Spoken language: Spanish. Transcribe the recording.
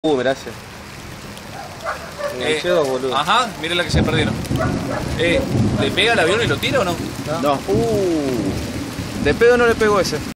Gracias. Dos, boludo. Ajá, miren la que se perdieron. ¿Le pega el avión y lo tira o no? No. De pedo no le pegó ese.